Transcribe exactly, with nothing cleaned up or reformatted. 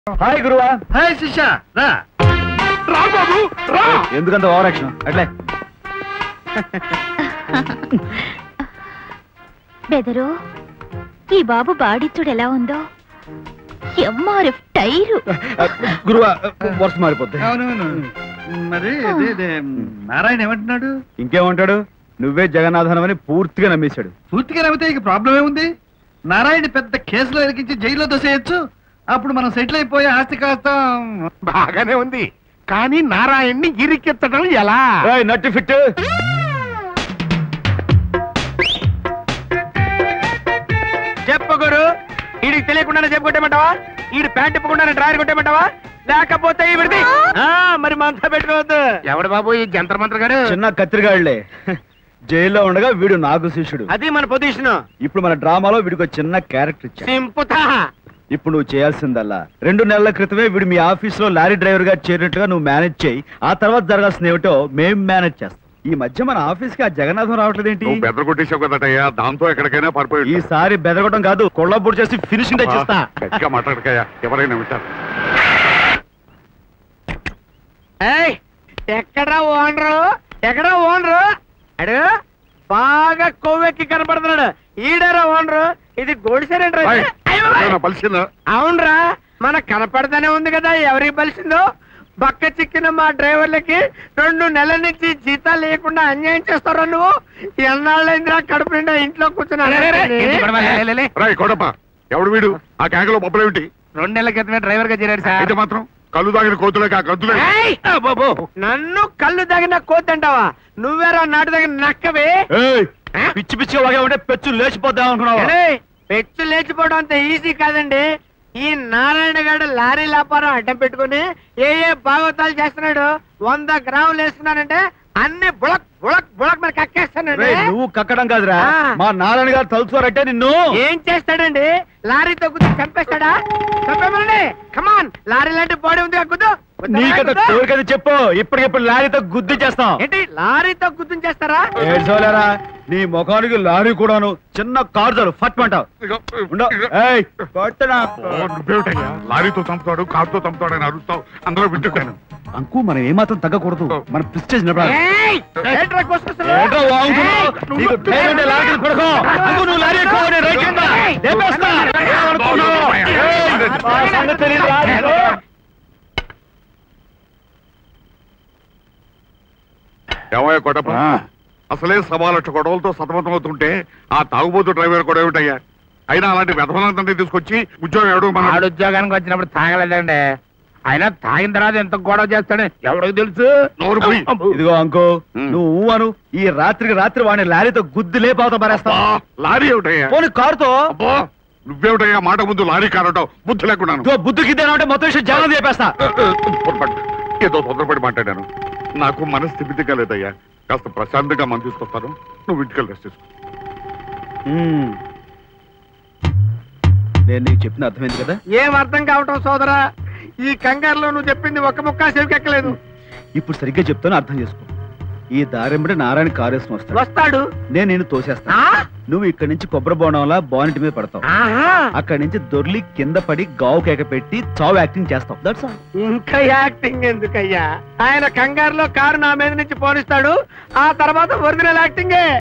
Hi గురువా. Hi శిష్య. రా రా బాబు రా. ఎందుకంత ఓవర్ యాక్షన్ అట్లే? బెదరు ఈ బాబు బాడిచ్చుడు ఎలా ఉందో ఎంఆర్ఎఫ్ టైరు. గురువా వర్ష మారిపోద్ది. అవునవును. మరి నారాయణ ఏమంటున్నాడు? ఇంకేమంటాడు? నువ్వే జగన్నాథనం అని పూర్తిగా నమ్మేశాడు. పూర్తిగా నమ్మితే ఇక ప్రాబ్లం ఏముంది? నారాయణ పెద్ద కేసులో ఇరికించి జైల్లో దోసేయచ్చు. అప్పుడు మనం సెటిల్ అయిపోయి ఆస్తి కాస్త బాగానే ఉంది. కానీ నారాయణ్ని ఇరికెత్తడం ఎలా? నట్టి ఫిట్. చెప్పు గురు. వీడికి తెలియకుండానే చెప్పు కొట్టేమంటావా? వీడి ప్యాంట్ ఇప్పకుండానే డ్రాయర్ కొట్టేమంటావా? లేకపోతే వీడిది మరి మంత్ర పెట్టుకోవద్దు. ఎవడు బాబు ఈ జంతర్ మంత్ర గారు? చిన్న కత్తిరిగాళ్లే. జైల్లో ఉండగా వీడు నాకు శిష్యుడు. అది మన పొజిషన్. ఇప్పుడు మన డ్రామాలో వీడికి చిన్న క్యారెక్టర్ ఇచ్చా. సింపుతా. ఇప్పుడు నువ్వు చేయాల్సిందల్లా రెండు నెలల క్రితమే వీడు మీ ఆఫీస్ లో లారీ డ్రైవర్ గా చేరినట్టుగా నువ్వు మేనేజ్ చేయి. ఆ తర్వాత జరగాల్సిన ఏమిటో మేం మేనేజ్ చేస్తాం. ఈ మధ్య మన ఆఫీస్ కి ఆ జగన్నాథం రావట్లేదేంటి? బెదరగొట్టేసావు కదటయ్యా, దాంతో ఎక్కడికైనా పడిపోయి. ఈసారి బెదరగొట్టడం కాదు, కొళ్ళబుడు చేసి ఫినిషింగ్ చేస్తా. మాట్లాడకయ్యా, ఎవరైనా వింటారు. ఎక్కడా ఓనరు? ఎక్కడా ఓనరు? అడు బాగా కొవ్వెక్కి కనపడుతున్నాడు. ఈడరా ఓనరు. ఇది గోల్డ్ సరేంట్రా? అవునరా, మనకు కనపడతానే ఉంది కదా ఎవరికి బలిసిందో. బక్క చిక్కిన మా డ్రైవర్లకి రెండు నెలల నుంచి జీతాలు లేకుండా అన్యాయం చేస్తారా నువ్వు? ఎన్నాళ్ళైందిరా కడుపు నిండా ఇంట్లో కూర్చున్నా. ఎవడు వీడు? ఆ కేకలో పప్పులేమిటి? రెండు నెలల క్రితమే డ్రైవర్ గా చేరాడు సార్. అయితే మాత్రం కళ్ళు తాగిన కోతులే ఆ గద్దులే. నన్ను కళ్ళు తాగిన కోతి అంటావా? నువ్వేరా నాటు తగిన నక్కవే. పిచ్చి పిచ్చి వాగా ఉంటే పెచ్చు లేచిపోద్దాం అనుకున్నావా? పెచ్చు లేచిపోవడం అంత ఈజీ కాదండి. ఈ నారాయణ గారు లారీ వ్యాపారం అడ్డం పెట్టుకుని ఏ ఏ భాగవతాలు చేస్తున్నాడు. వంద గ్రాములు వేస్తున్నానంటే అన్ని బుళక్ బుళక్ బుళక్ మరి కక్కేస్తానండి. నువ్వు కక్కడం కాదురా, మా నారాయణ గారు తలుచుకోరంటే నిన్ను ఏం చేస్తాడండి? లారీ తగ్గుతూ చంపేస్తాడా? చంపేమనండి. కమాన్, లారీ లాంటి బాడీ ఉంది కక్కుదు. నీకదా కోరికది చెప్పు, ఇప్పటికిప్పుడు లారీతో గుద్దు చేస్తాం. ఏంటి లారీతో గుద్దు చేస్తారా? ఏడ్చోలేరా, నీ ముఖానికి లారీ కూడాను. చిన్న కారు చాలు ఫట్ అంటావు. లారీతో చంపుతాడు, కారుతో చంపుతాడు అని అరుస్తావు. అందులో వింటున్నాను. అంకు మనం ఏమాత్రం తగ్గకూడదు. మన ప్రెస్టేజ్ ఏమయ్యా కొడప, అసలే సవా లక్ష గొడవలతో సతమతం అవుతుంటే ఆ తాగుబోతు డ్రైవర్ కూడా ఏమిటయ్యా? అయినా అలాంటి వ్యధవలంతా తీసుకొచ్చి ఉద్యోగం ఎవడు? మన ఉద్యోగానికి వచ్చినప్పుడు తాగలేదండి. అయినా తాగిన తర్వాత ఎంత గొడవ చేస్తాడు ఎవరికి తెలుసు. ఇదిగో అంకో, నువ్వు అను ఈ రాత్రికి రాత్రి వాడిని లారీతో గుద్దు లేపావుతా మరేస్తా. లారీ ఏమిటయ్యా? పోనీ కారుతో. నువ్వేమిటయ్యా మాట ముందు లారీ కారటం? బుద్ధి లేకుండా. బుద్ధికి అంటే మొత్తం విషయం జగన్ చెప్పేస్తా. ఏదో తొందరపడి మాట్లాడాను. నాకు మనస్థితి కాలేదయ్యా. కాస్త ప్రశాంతంగా మనం తీసుకొస్తాను. నువ్వు ఇంటికి రెస్ట్ తీసుకో. నేను నీకు చెప్పిన అర్థమైంది కదా? ఏం అర్థం కావటం సోదరా? ఈ కంగారులో నువ్వు చెప్పింది ఒక్క ముక్క చెవికెక్కలేదు. ఇప్పుడు సరిగ్గా చెప్తాను, అర్థం చేసుకో. ఈ దారెంబడి నారాయణ కారేసుకుని వస్తాడు వస్తాడు నేను నేను తోసేస్తా. నువ్వు ఇక్కడి నుంచి కొబ్బరి బోనంలా బానెట్ మీద పడతావు. అక్కడి నుంచి దొర్లి కింద పడి గావు కేక పెట్టి చావు యాక్టింగ్ చేస్తావు. That's all. ఇంకా యాక్టింగ్ ఎందుకయ్యా? ఆయన కంగారులో కారు నా మీద నుంచి పోనిస్తాడు. ఆ తర్వాత ఒరిజినల్ యాక్టింగే.